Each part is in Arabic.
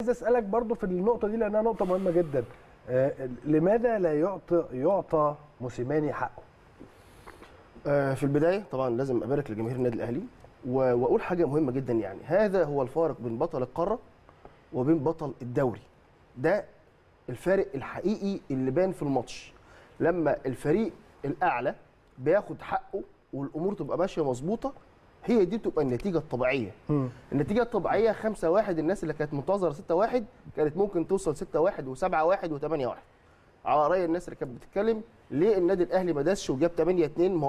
عايز اسالك برضو في النقطه دي لانها نقطه مهمه جدا. لماذا لا يعطى موسيماني حقه؟ في البدايه طبعا لازم ابارك لجماهير النادي الاهلي واقول حاجه مهمه جدا. يعني هذا هو الفارق بين بطل القاره وبين بطل الدوري. ده الفارق الحقيقي اللي بان في الماتش، لما الفريق الاعلى بياخد حقه والامور تبقى ماشيه مظبوطه، هي دي بتبقى النتيجه الطبيعيه. النتيجه الطبيعيه 5-1. الناس اللي كانت منتظره 6-1 كانت ممكن توصل 6-1 و7-1 و8-1 على راي الناس اللي كانت بتتكلم. ليه النادي الاهلي ما داسش وجاب 8-2؟ ما هو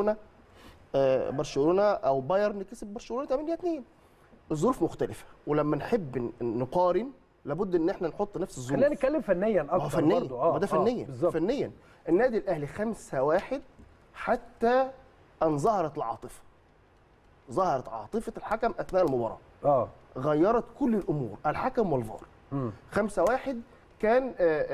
برشلونه او بايرن كسب برشلونه 8-2. الظروف مختلفه، ولما نحب نقارن لابد ان احنا نحط نفس الظروف. خلينا نتكلم فنيا اكتر. فنيا برضه ده فنيا فنيا. النادي الاهلي 5-1 حتى ان ظهرت العاطفه. ظهرت عاطفه الحكم اثناء المباراه. غيرت كل الامور، الحكم والفار. 5-1 كان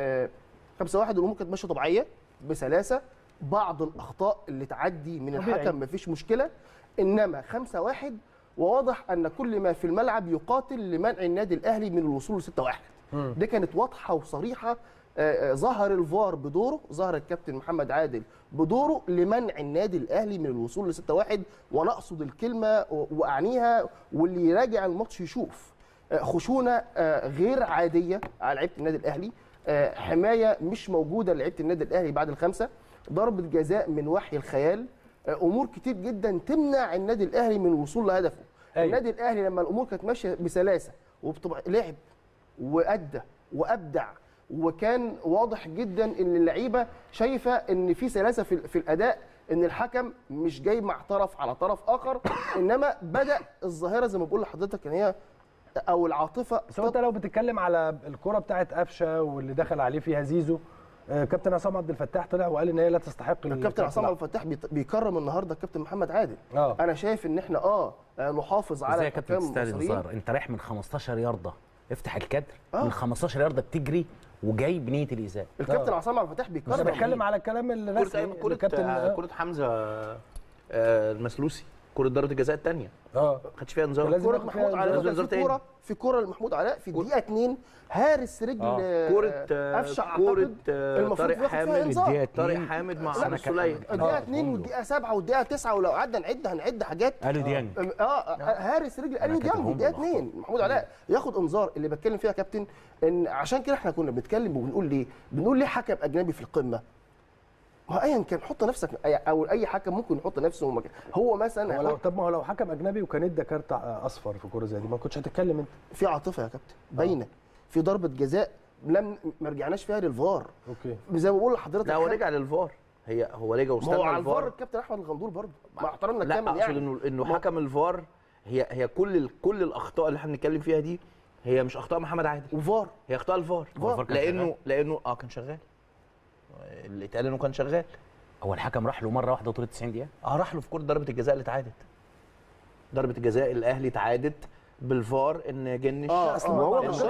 5-1 الامور كانت ماشيه طبيعيه بسلاسه. بعض الاخطاء اللي تعدي من الحكم مفيش مشكله، انما 5-1 وواضح ان كل ما في الملعب يقاتل لمنع النادي الاهلي من الوصول ل 6-1. دي كانت واضحه وصريحه. ظهر الفار بدوره، ظهر الكابتن محمد عادل بدوره لمنع النادي الاهلي من الوصول ل 6-1. وانا اقصد الكلمه واعنيها، واللي يراجع الماتش يشوف خشونه غير عاديه على لعيبه النادي الاهلي، حمايه مش موجوده لعيبه النادي الاهلي بعد الخمسه، ضربه جزاء من وحي الخيال، امور كتير جدا تمنع النادي الاهلي من الوصول لهدفه. النادي الاهلي لما الامور كانت ماشيه بسلاسه وبطبع لعب وادى وابدع، وكان واضح جدا ان اللعيبه شايفه ان في سلاسه في الاداء، ان الحكم مش جاي مع طرف على طرف اخر، انما بدا الظاهره زي ما بقول لحضرتك ان هي او العاطفه. بس انت لو بتتكلم على الكره بتاعت قفشه واللي دخل عليه فيها زيزو، كابتن عصام عبد الفتاح طلع وقال ان هي لا تستحق. الكابتن عصام عبد الفتاح بيكرم النهارده الكابتن محمد عادل. انا شايف ان احنا نحافظ على الحكام المصريين. انت رايح من 15 يارده، افتح الكادر من 15 يارده بتجري وجاي بنيه الايذاء. الكابتن عصام عبد الفتاح بيكرم. انا بتكلم على الكلام اللي رسمي كره حمزه المسلوسي، كره ضربه الجزاء الثانيه ما خدش فيها انذار. كره محمود علاء في كره لمحمود علاء في دقيقه 2 هارس رجل كره قفشه كره طارق حامد. طارق حامد مع عمرو السوليه الدقيقه 2 والدقيقه 7 والدقيقه 9، ولو قعدنا هنعد حاجات. اليو ديانج هارس رجل اليو ديانج الدقيقه 2 محمود علاء ياخد انذار. اللي بتكلم فيها يا كابتن ان عشان كده احنا كنا بنتكلم وبنقول ليه حكم اجنبي في القمه. ما ايا كان حط نفسك، او اي حكم ممكن يحط نفسه مكان. هو مثلا طب ما هو لو حكم اجنبي وكان ادى كارت اصفر في كوره زي دي ما كنتش هتتكلم انت. في عاطفه يا كابتن باينه، في ضربه جزاء ما رجعناش فيها للفار. اوكي زي ما بقول لحضرتك. لا هو رجع للفار، هو رجع واستنى الفار. هو على الفار الكابتن احمد الغندور برضه مع احترامنا الكامل. يعني اقصد انه حكم الفار هي كل الاخطاء اللي احنا بنتكلم فيها دي هي مش اخطاء محمد عادل وفار، هي اخطاء الفار. لانه كان شغال، اللي اتقال انه كان شغال. هو الحكم راح له مره واحده طول 90 دقيقه؟ راح له في كره ضربه الجزاء اللي اتعادت. ضربه الجزاء الاهلي اتعادت بالفار ان جنش. هو مش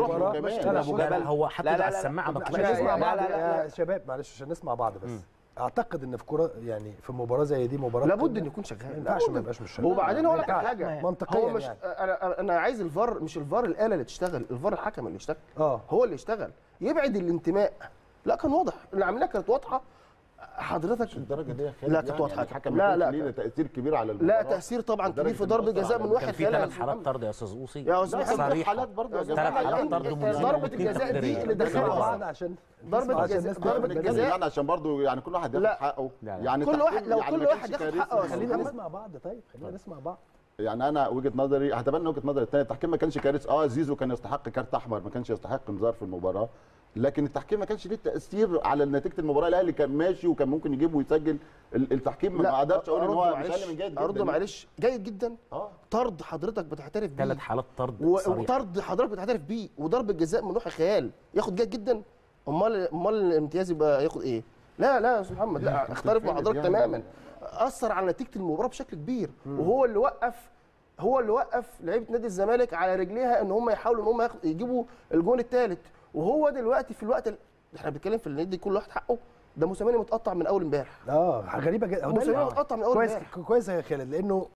ابو جبل هو حط على السماعه ما طلعش. نسمع بعض يا شباب معلش عشان نسمع بعض بس. اعتقد ان في كوره يعني في مباراه زي دي مباراه لابد ان يكون شغال. ما ينفعش ما يبقاش مش شغال. وبعدين اقول لك حاجه منطقيا، هو مش يعني. انا عايز الفار، مش الفار الاله اللي تشتغل، الفار الحكم اللي يشتغل. هو اللي يشتغل يبعد الانتماء. لا كان واضح، اللي عملناها كانت واضحه حضرتك. الدرجه دي لا كانت واضحه. الحكم لا ليه تاثير كبير على المباراه. لا تاثير طبعا كبير في ضربه جزاء من واحد. كان في 3 حالات طرد يا استاذ اوصي. يا استاذ صريح حالات برضه 3 حالات طرد ضربه الجزاء دي اللي دخلها بعض عشان ضربه الجزاء يعني عشان برضه يعني كل واحد ياخد حقه. يعني كل واحد لو كل واحد ياخد حقه. خلينا نسمع بعض. طيب خلينا نسمع بعض. يعني انا وجهه نظري هتبنى وجهه نظري الثانيه. التحكيم ما كانش كارثه. زيزو كان يستحق كارت احمر، ما كانش يستحق انذار في المباراه، لكن التحكيم ما كانش ليه تاثير على نتيجه المباراه. الاهلي كان ماشي وكان ممكن يجيب ويسجل. التحكيم ما اقدرش اقول ان هو مش اقل من جيد جدا. ارد معلش جيد جدا. طرد حضرتك بتعترف بيه، 3 حالات طرد وطرد حضرتك بتعترف بيه، وضرب الجزاء من روح الخيال ياخد جيد جدا. امال الامتياز يبقى ياخد ايه؟ لا يا استاذ محمد، لا اختلف مع حضرتك تماما. اثر على نتيجه المباراه بشكل كبير، وهو اللي وقف لعيبه نادي الزمالك على رجليها ان هم يحاولوا ان هم يجيبوا الجون الثالث. وهو دلوقتي في الوقت احنا بنتكلم في النادي كل واحد حقه. ده موسيماني متقطع من اول امبارح. غريبه جدا. موسيماني متقطع من اول امبارح. كويس يا خالد، لانه